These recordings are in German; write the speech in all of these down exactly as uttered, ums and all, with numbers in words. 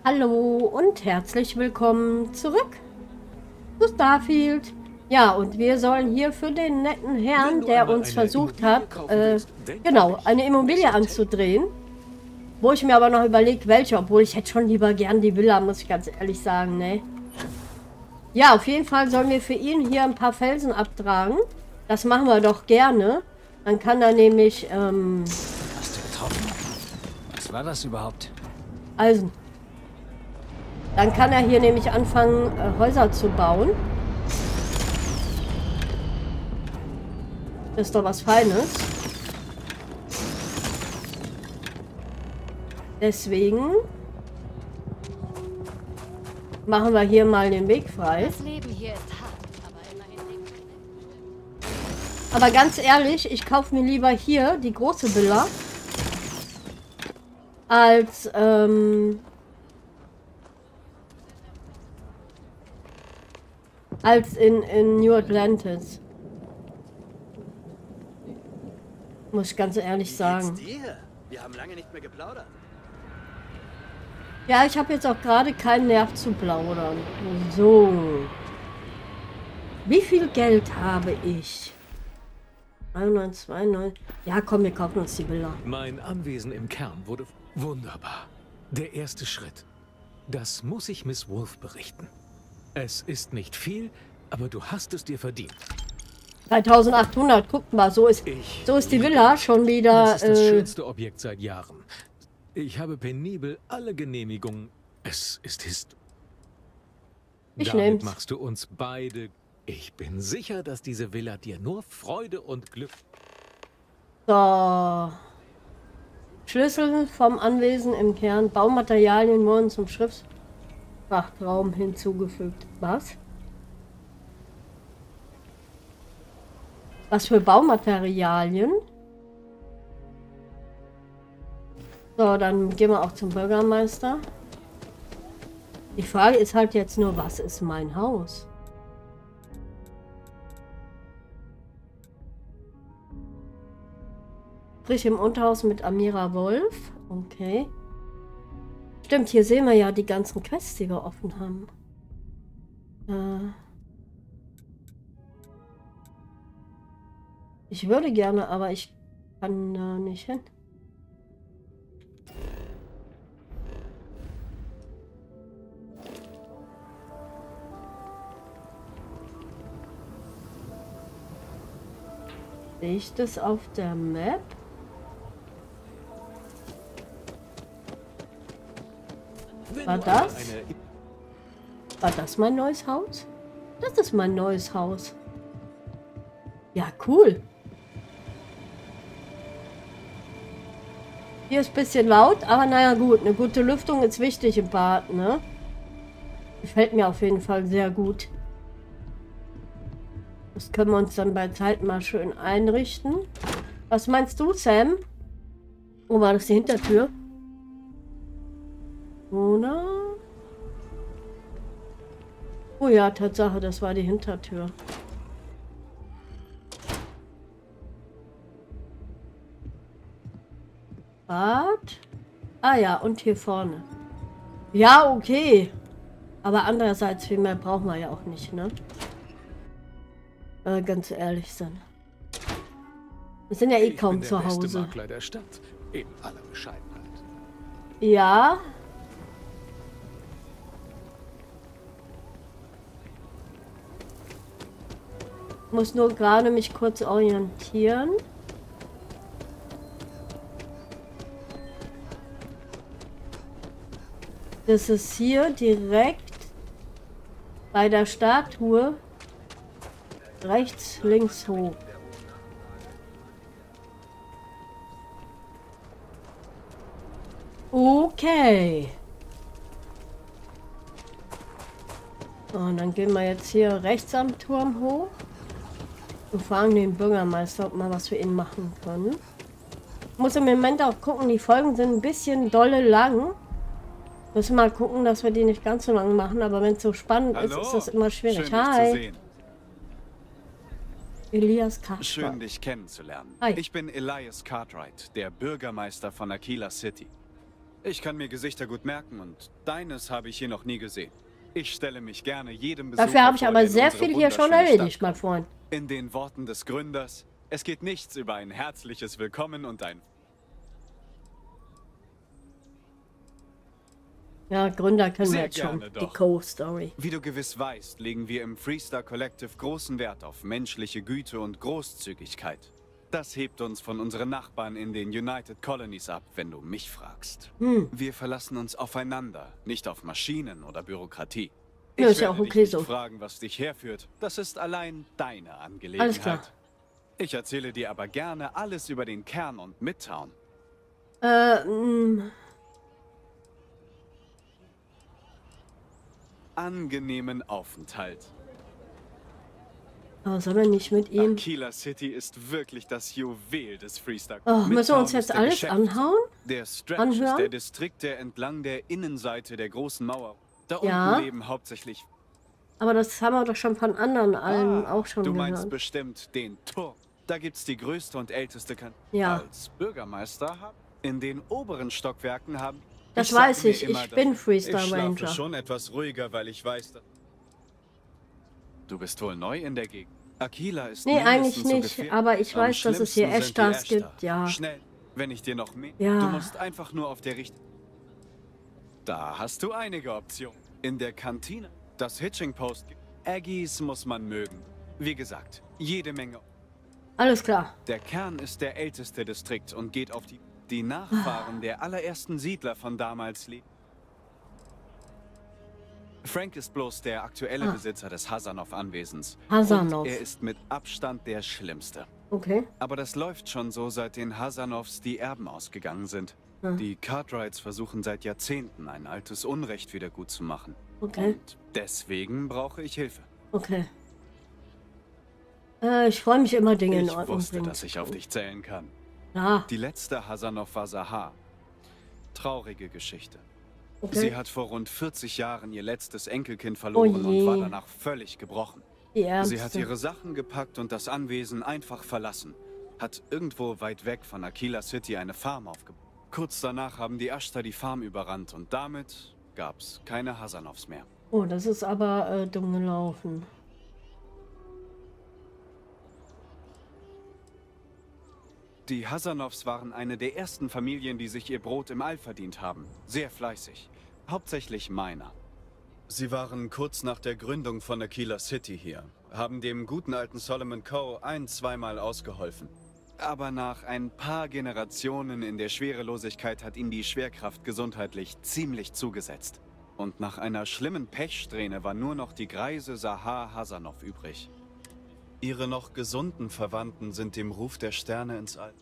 Hallo und herzlich willkommen zurück zu Starfield. Ja, und wir sollen hier für den netten Herrn, der uns versucht hat, äh, genau, eine Immobilie anzudrehen. Wo ich mir aber noch überlege, welche, obwohl ich hätte schon lieber gern die Villa, muss ich ganz ehrlich sagen, ne? Ja, auf jeden Fall sollen wir für ihn hier ein paar Felsen abtragen. Das machen wir doch gerne. Dann kann er nämlich, ähm... Hast du getroffen? Was war das überhaupt? Eisen. Dann kann er hier nämlich anfangen, äh, Häuser zu bauen. Das ist doch was Feines. Deswegen machen wir hier mal den Weg frei. Das Leben hier ist hart, aber immerhin. Aber ganz ehrlich, ich kaufe mir lieber hier die große Villa als ähm, als in, in New Atlantis. Muss ich ganz ehrlich sagen. Dir? Wir haben lange nicht mehr geplaudert. Ja, ich habe jetzt auch gerade keinen Nerv zu plaudern. So. Wie viel Geld habe ich? einundneunzig, zweiundneunzig. Ja, komm, wir kaufen uns die Villa. Mein Anwesen im Kern wurde wunderbar. Der erste Schritt. Das muss ich Miss Wolf berichten. Es ist nicht viel, aber du hast es dir verdient. dreitausendachthundert, guck mal, so ist, Ich so ist die Villa schon wieder. Das ist das äh, schönste Objekt seit Jahren. Ich habe penibel alle Genehmigungen. Es ist Hist. Ich Damit nehm's. machst du uns beide. Ich bin sicher, dass diese Villa dir nur Freude und Glück. So. Schlüssel vom Anwesen im Kern. Baumaterialien wurden zum Schriftsprachraum hinzugefügt. Was? Was für Baumaterialien? So, dann gehen wir auch zum Bürgermeister. Die Frage ist halt jetzt nur, was ist mein Haus? Frisch im Unterhaus mit Amira Wolf. Okay. Stimmt, hier sehen wir ja die ganzen Quests, die wir offen haben. Äh ich würde gerne, aber ich kann da nicht hin. Sehe ich das auf der Map? War das? War das mein neues Haus? Das ist mein neues Haus. Ja, cool. Hier ist ein bisschen laut, aber naja gut. Eine gute Lüftung ist wichtig im Bad, ne? Gefällt mir auf jeden Fall sehr gut. Das können wir uns dann bei Zeit mal schön einrichten. Was meinst du, Sam? Wo war das, die Hintertür? Oder? Oh ja, Tatsache, das war die Hintertür. Bad? Ah ja, und hier vorne. Ja, okay. Aber andererseits, viel mehr brauchen wir ja auch nicht, ne? Äh, ganz ehrlich sein. Wir sind ja eh kaum zu Hause. Ich bin der beste Makler der Stadt. In aller Bescheidenheit. Ja. Muss nur gerade mich kurz orientieren. Das ist hier direkt bei der Statue rechts, links hoch. Okay. Und dann gehen wir jetzt hier rechts am Turm hoch und fragen den Bürgermeister, ob wir was für ihn machen können. Ich muss im Moment auch gucken, die Folgen sind ein bisschen dolle lang. Müssen mal gucken, dass wir die nicht ganz so lang machen, aber wenn es so spannend Hallo. ist, ist das immer schwierig. Schön, Hi. dich zu sehen. Elias Kasper. Schön, dich kennenzulernen. Hi. Ich bin Elias Cartwright, der Bürgermeister von Aquila City. Ich kann mir Gesichter gut merken und deines habe ich hier noch nie gesehen. Ich stelle mich gerne jedem Besucher Dafür habe ich vor, aber der in sehr unsere viel hier schon wunderschöne erledigt, Stadt mein kommt. Freund. In den Worten des Gründers, es geht nichts über ein herzliches Willkommen und ein... Ja, Gründer kennen wir Sehr jetzt schon. gerne Die doch. Co-Story. Wie du gewiss weißt, legen wir im Freestar Collective großen Wert auf menschliche Güte und Großzügigkeit. Das hebt uns von unseren Nachbarn in den United Colonies ab, wenn du mich fragst. Hm. Wir verlassen uns aufeinander, nicht auf Maschinen oder Bürokratie. Ja, Ich ist ja werde auch dich okay nicht so. fragen, was dich herführt. Das ist allein deine Angelegenheit. Alles klar. Ich erzähle dir aber gerne alles über den Kern und Midtown. Äh, mh, Angenehmen Aufenthalt. oh, sollen wir nicht mit ihm... Aquila City ist wirklich das Juwel des Freestar. Oh, müssen wir Midtown uns jetzt ist der alles Geschäfts- anhauen? Der Stretch Anhören? ist der Distrikt, der entlang der Innenseite der großen Mauer. Da Ja. unten leben hauptsächlich... Aber das haben wir doch schon von anderen allen Ah, auch schon du gehört. meinst bestimmt den Turm. Da gibt's die größte und älteste Kan... Ja. Als Bürgermeister haben... In den oberen Stockwerken haben... Das sag weiß mir ich, immer, ich dass- bin Freestar Ich schlafe Ranger. schon etwas ruhiger, weil ich weiß, dass... Du bist wohl neu in der Gegend. Aquila ist Nee, mindestens eigentlich so nicht, gefährlich. aber ich Am weiß, dass es hier schlimmsten sind die Ashstars gibt, Ashtar. ja. Schnell, wenn ich dir noch mehr... Ja. Du musst einfach nur auf der richtigen... Da hast du einige Optionen. In der Kantine, das Hitching Post... Aggies muss man mögen. Wie gesagt, jede Menge... Alles klar. Der Kern ist der älteste Distrikt und geht auf die... Die Nachfahren der allerersten Siedler von damals leben. Frank ist bloß der aktuelle Ah. Besitzer des Hasanov-Anwesens. Hasanov. Und er ist mit Abstand der Schlimmste. Okay. Aber das läuft schon so, seit den Hasanovs die Erben ausgegangen sind. Hm. Die Cartwrights versuchen seit Jahrzehnten, ein altes Unrecht wieder gut zu machen. Okay. Und deswegen brauche ich Hilfe. Okay. Äh, ich freue mich immer, Dinge in Ich Ordnung wusste, bringen dass zu ich auf können. dich zählen kann. Ja, Die letzte Hasanov war Sahar. Traurige Geschichte. okay. Sie hat vor rund vierzig Jahren ihr letztes Enkelkind verloren Oh je. und war danach völlig gebrochen. Die Sie hat Ärmste. ihre Sachen gepackt und das Anwesen einfach verlassen. Hat irgendwo weit weg von Aquila City eine Farm aufgebaut. Kurz danach haben die Ashtar die Farm überrannt und damit gab's keine Hasanovs mehr. Oh, das ist aber äh, dumm gelaufen. Die Hasanovs waren eine der ersten Familien, die sich ihr Brot im All verdient haben. Sehr fleißig. Hauptsächlich Miner. Sie waren kurz nach der Gründung von Aquila City hier, haben dem guten alten Solomon Coe ein-, zweimal ausgeholfen. Aber nach ein paar Generationen in der Schwerelosigkeit hat ihnen die Schwerkraft gesundheitlich ziemlich zugesetzt. Und nach einer schlimmen Pechsträhne war nur noch die greise Sahar Hasanov übrig. Ihre noch gesunden Verwandten sind dem Ruf der Sterne ins All.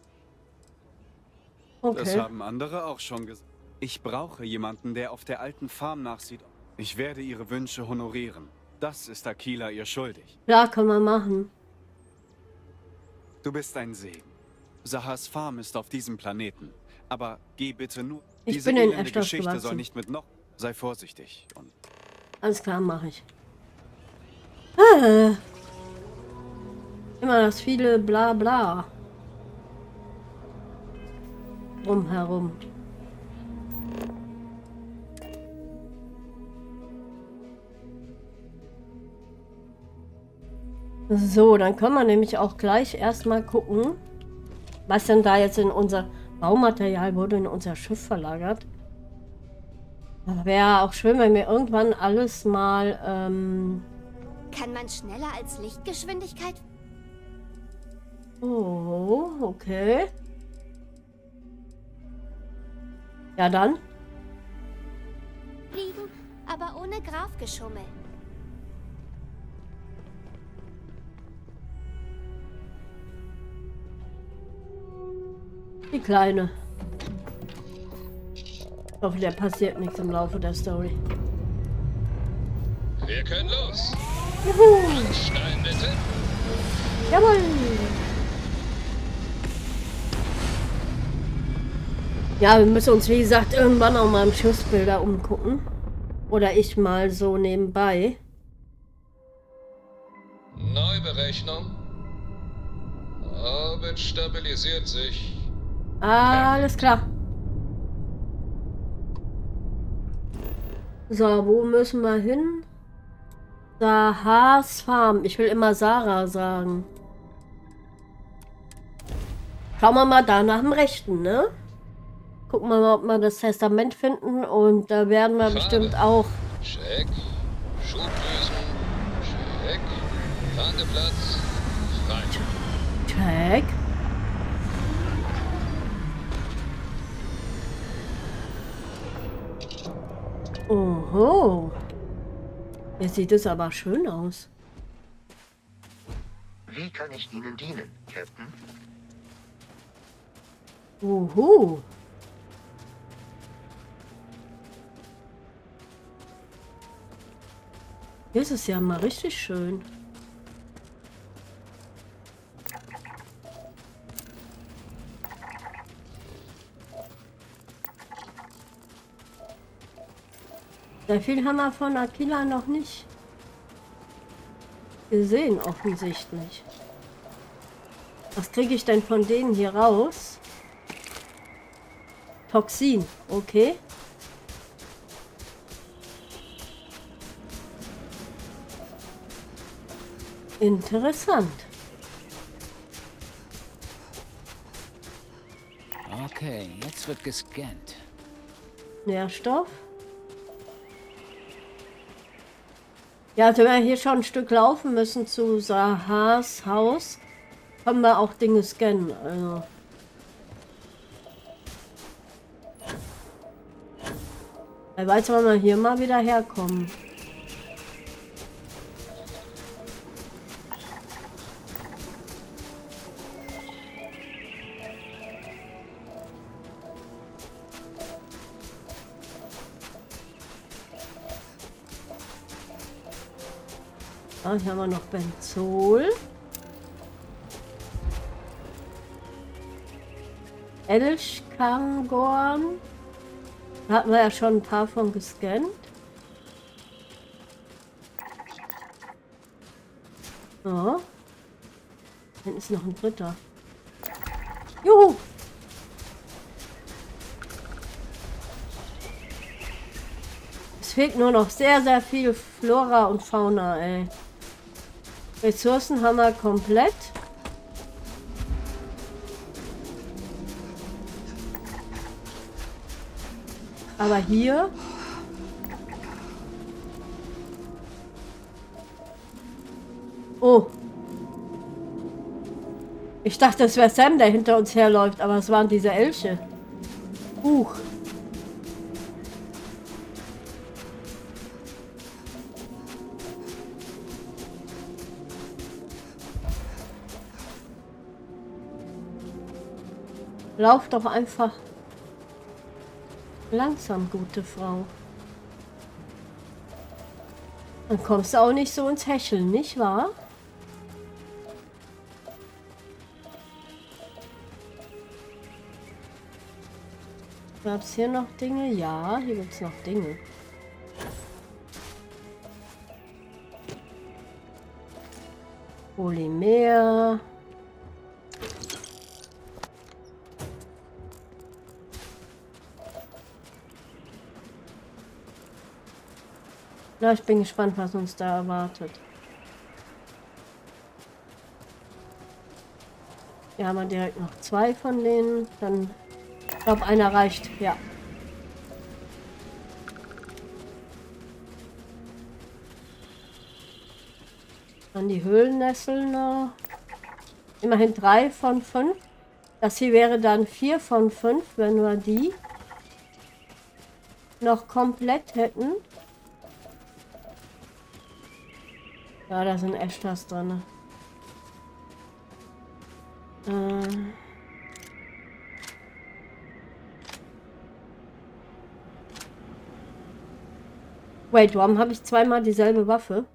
Das Okay. haben andere auch schon gesagt. Ich brauche jemanden, der auf der alten Farm nachsieht. Ich werde ihre Wünsche honorieren. Das ist Aquila ihr schuldig. Ja, kann man machen. Du bist ein Segen. Sahars Farm ist auf diesem Planeten. Aber geh bitte nur. Ich Diese bin in elende Ashstars Geschichte soll gewachsen. nicht mit noch. Sei vorsichtig. Und Alles klar, mache ich. Ah. Immer das viele Blabla. Drumherum. So, dann können wir nämlich auch gleich erstmal gucken, was denn da jetzt in unser Baumaterial wurde in unser Schiff verlagert. Wäre auch schön, wenn wir irgendwann alles mal, ähm... Kann man schneller als Lichtgeschwindigkeit? Oh, okay. Ja, dann. Fliegen, aber ohne Grafgeschummel. Die Kleine. Ich hoffe, der passiert nichts im Laufe der Story. Wir können los. Juhu! Stein bitte. Jawohl! Ja, wir müssen uns, wie gesagt, irgendwann auch mal im Schiffsbilder umgucken. Oder ich mal so nebenbei. Neuberechnung. Orbit stabilisiert sich. Alles klar. So, wo müssen wir hin? Sahas Farm. Ich will immer Sarah sagen. Schauen wir mal da nach dem Rechten, ne? Gucken wir mal, ob wir das Testament finden. Und da werden wir Farbe. bestimmt auch... Check. Schubdüsen. Check. Fahndeplatz. Frei. Check. Oho. Jetzt sieht es aber schön aus. Wie kann ich Ihnen dienen, Captain? Uhu. Das ist ja mal richtig schön. Sehr viel haben wir von Aquila noch nicht gesehen, offensichtlich. Was kriege ich denn von denen hier raus? Toxin, okay. Interessant. Okay, jetzt wird gescannt. Nährstoff. Ja, also wenn wir hier schon ein Stück laufen müssen zu Sahas Haus, können wir auch Dinge scannen. Also. Wer weiß, wann wir hier mal wieder herkommen. Ah, hier haben wir noch Benzol. Elchkangorn. Da hatten wir ja schon ein paar von gescannt. So. Dann ist noch ein dritter. Juhu! Es fehlt nur noch sehr, sehr viel Flora und Fauna, ey. Ressourcen haben wir komplett. Aber hier... Oh. Ich dachte, es wäre Sam, der hinter uns herläuft, aber es waren diese Elche. Huch. Lauf doch einfach langsam, gute Frau. Dann kommst du auch nicht so ins Hecheln, nicht wahr? Gab es hier noch Dinge? Ja, hier gibt es noch Dinge. Polymer. Na, ich bin gespannt, was uns da erwartet. Hier haben wir direkt noch zwei von denen. Dann, ich glaube, einer reicht. Ja. Dann die Höhlennessel noch. Immerhin drei von fünf. Das hier wäre dann vier von fünf, wenn wir die noch komplett hätten. Ja, da sind Ashtas drin. Äh. Wait, warum habe ich zweimal dieselbe Waffe?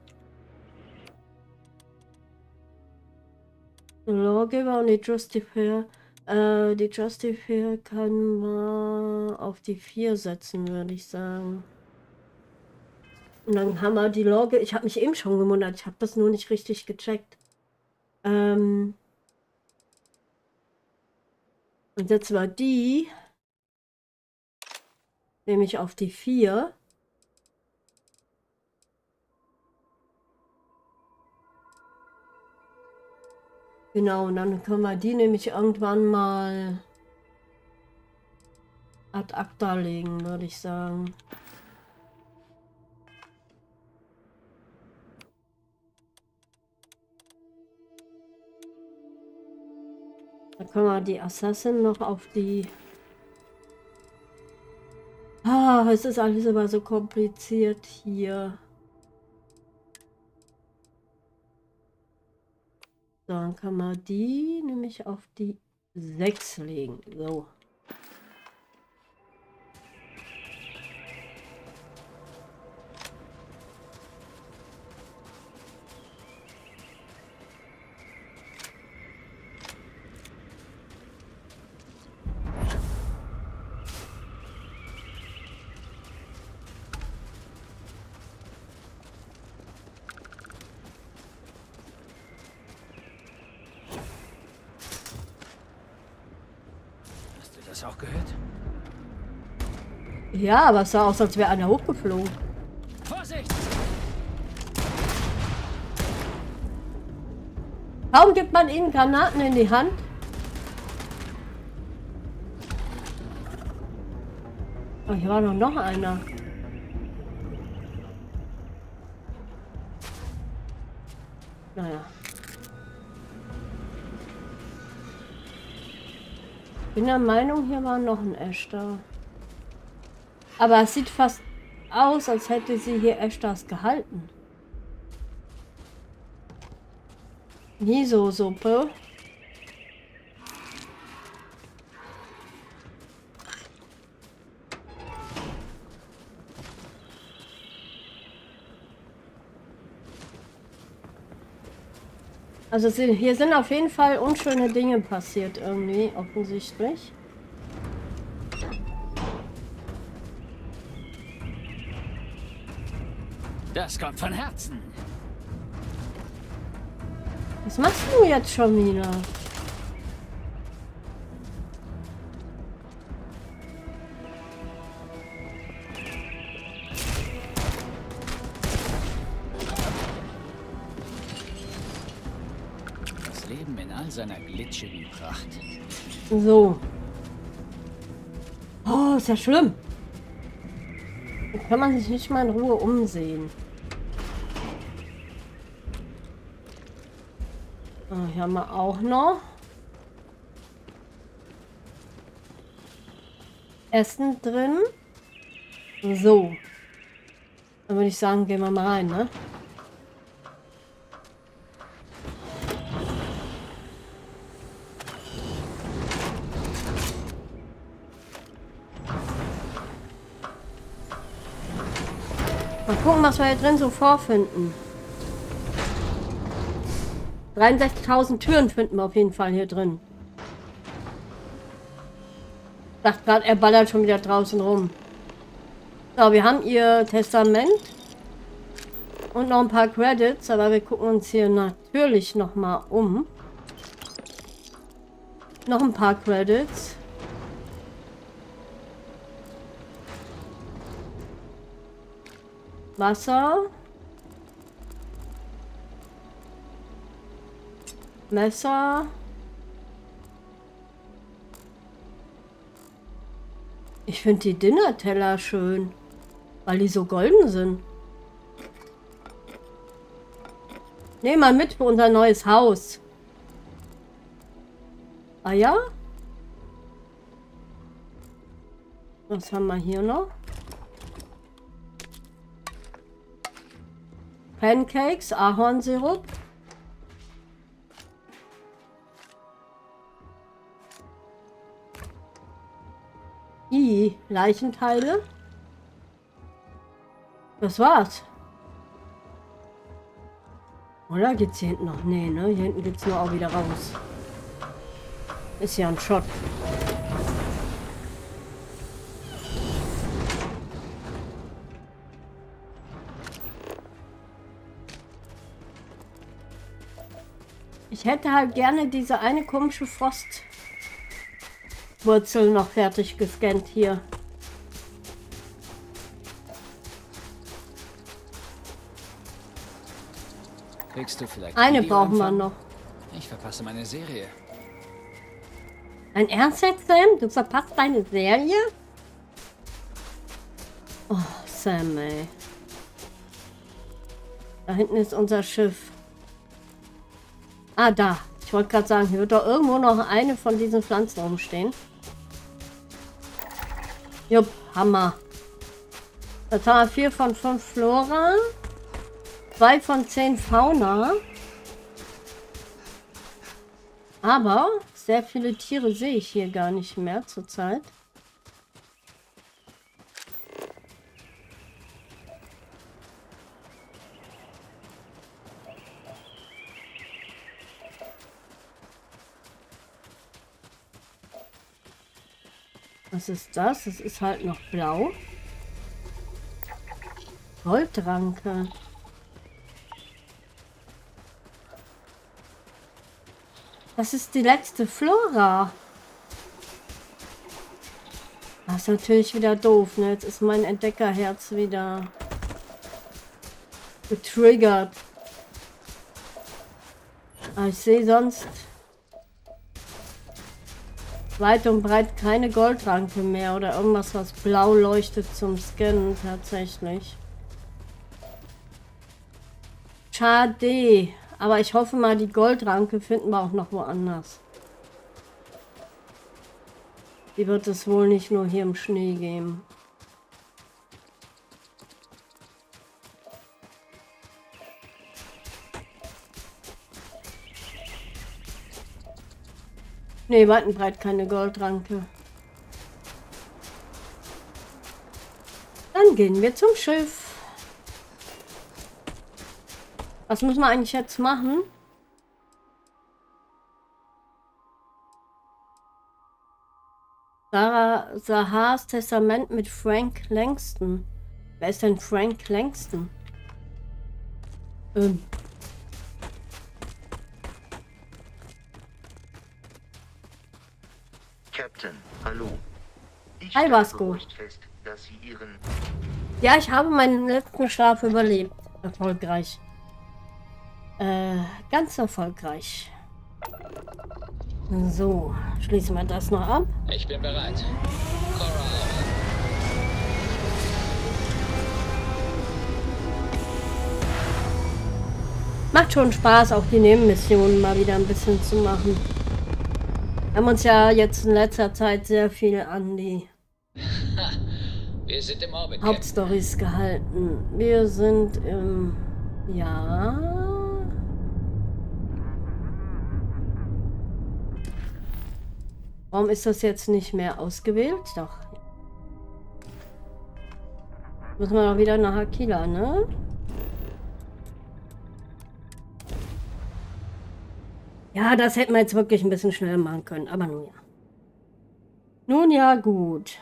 Lawgiver und die Justifier. Äh, die Justifier kann man auf die vier setzen, würde ich sagen. Und dann haben wir die Logge. Ich habe mich eben schon gewundert. Ich habe das nur nicht richtig gecheckt. Ähm und setzen wir die nämlich auf die vier. Genau, und dann können wir die nämlich irgendwann mal ad acta legen, würde ich sagen. Da können wir die Assassin noch auf die... Ah, es ist alles aber so kompliziert hier. So, dann kann man die nämlich auf die sechs legen. So. Das auch gehört? Ja, aber es sah aus, als wäre einer hochgeflogen. Vorsicht! Kaum gibt man ihnen Granaten in die Hand. Oh, hier war doch noch einer. Naja. Ich bin der Meinung, hier war noch ein Ashtar. Aber es sieht fast aus, als hätte sie hier Ashtars gehalten. Miso-Suppe. Also hier sind auf jeden Fall unschöne Dinge passiert irgendwie, offensichtlich. Das kommt von Herzen. Was machst du jetzt schon wieder? Das Leben in all seiner glitschigen Pracht. So. Oh, ist ja schlimm. Da kann man sich nicht mal in Ruhe umsehen. Oh, hier haben wir auch noch Essen drin. So. Dann würde ich sagen, gehen wir mal rein, ne? Mal gucken, was wir hier drin so vorfinden. dreiundsechzigtausend Türen finden wir auf jeden Fall hier drin. Ich dachte gerade, er ballert schon wieder draußen rum. So, wir haben ihr Testament. Und noch ein paar Credits, aber wir gucken uns hier natürlich noch mal um. Noch ein paar Credits. Wasser. Messer. Ich finde die Dinnerteller schön, weil die so golden sind. Nehmen wir mit für unser neues Haus. Ah ja? Was haben wir hier noch? Pancakes, Ahornsirup. I, Leichenteile. Das war's. Oder geht's hier hinten noch? Nee, ne? Hier hinten geht's nur auch wieder raus. Ist ja ein Shot. Ich hätte halt gerne diese eine komische Frostwurzel noch fertig gescannt hier. Kriegst du vielleicht eine brauchen wir noch. Ich verpasse meine Serie. Dein Ernst jetzt, Sam? Du verpasst deine Serie? Oh, Sam, ey. Da hinten ist unser Schiff. Ah, da. Ich wollte gerade sagen, hier wird doch irgendwo noch eine von diesen Pflanzen rumstehen. Jupp, Hammer. Das haben wir vier von fünf Flora. zwei von zehn Fauna. Aber sehr viele Tiere sehe ich hier gar nicht mehr zurzeit. Was ist das? Es ist halt noch blau. Goldranke. Das ist die letzte Flora. Das ist natürlich wieder doof, ne? Jetzt ist mein Entdeckerherz wieder getriggert. Aber ich sehe sonst weit und breit keine Goldranke mehr oder irgendwas, was blau leuchtet zum Scannen tatsächlich. Schade. Aber ich hoffe mal, die Goldranke finden wir auch noch woanders. Die wird es wohl nicht nur hier im Schnee geben. Nee, weit und breit keine Goldranke. Dann gehen wir zum Schiff. Was müssen wir eigentlich jetzt machen? Sarah Sahars Testament mit Frank Langston. Wer ist denn Frank Langston? Ähm. Captain, hallo. Ich Hi, Vasco. fest, dass Sie Ihren... Ja, ich habe meinen letzten Schlaf überlebt. Erfolgreich. Äh, ganz erfolgreich. So, schließen wir das noch ab. Ich bin bereit. Cora. Macht schon Spaß, auch die Nebenmissionen mal wieder ein bisschen zu machen. Wir haben uns ja jetzt in letzter Zeit sehr viel an die Wir sind im Orbit. Hauptstories gehalten. Wir sind im... Ja... Warum ist das jetzt nicht mehr ausgewählt? Doch. Müssen wir doch wieder nach Aquila, ne? Ja, das hätten wir jetzt wirklich ein bisschen schneller machen können. Aber nun ja. Nun ja, gut.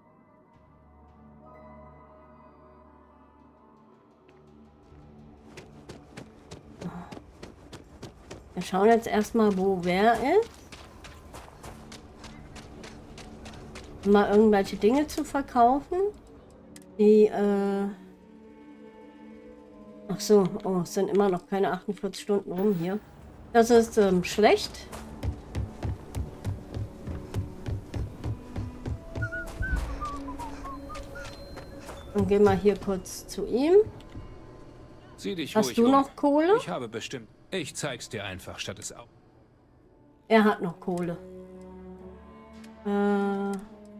Wir schauen jetzt erstmal, wo wer ist. Mal irgendwelche Dinge zu verkaufen. Die, äh... Ach so, oh, es sind immer noch keine achtundvierzig Stunden rum hier. Das ist ähm, schlecht. Und gehen wir hier kurz zu ihm. Sieh dich Hast ruhig du um. noch Kohle? Ich habe bestimmt. Ich zeig's dir einfach, statt es auch. Er hat noch Kohle. Äh...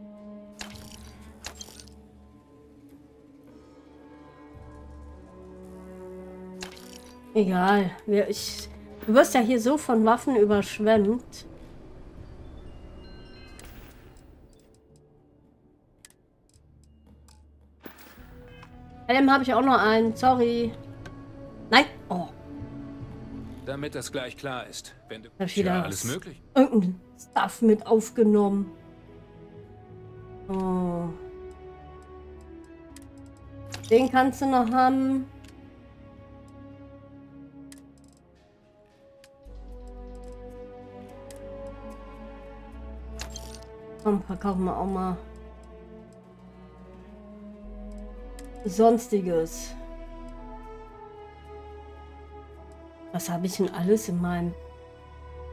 Egal. Wir, ich, du wirst ja hier so von Waffen überschwemmt. Helm habe ich auch noch einen. Sorry. Nein. Oh. Damit das gleich klar ist. Wenn du Da ist wieder ja, alles möglich. Irgendein Stuff mit aufgenommen. Oh. Den kannst du noch haben. Komm, verkaufen wir auch mal Sonstiges. Was habe ich denn alles in meinem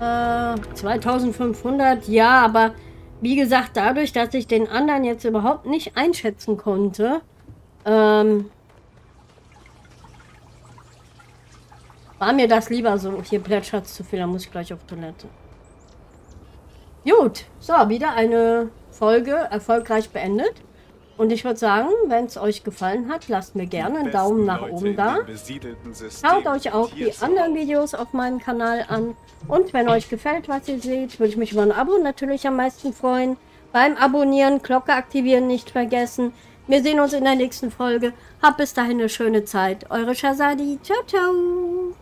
Äh, zweitausendfünfhundert, ja, aber wie gesagt, dadurch, dass ich den anderen jetzt überhaupt nicht einschätzen konnte, ähm, war mir das lieber so. Hier plätschert es zu viel, da muss ich gleich auf Toilette. Gut, so, wieder eine Folge erfolgreich beendet. Und ich würde sagen, wenn es euch gefallen hat, lasst mir gerne einen Daumen nach oben da. Schaut euch auch die anderen Videos auf meinem Kanal an. Und wenn euch gefällt, was ihr seht, würde ich mich über ein Abo natürlich am meisten freuen. Beim Abonnieren, Glocke aktivieren nicht vergessen. Wir sehen uns in der nächsten Folge. Habt bis dahin eine schöne Zeit. Eure Shazadi. Ciao, ciao.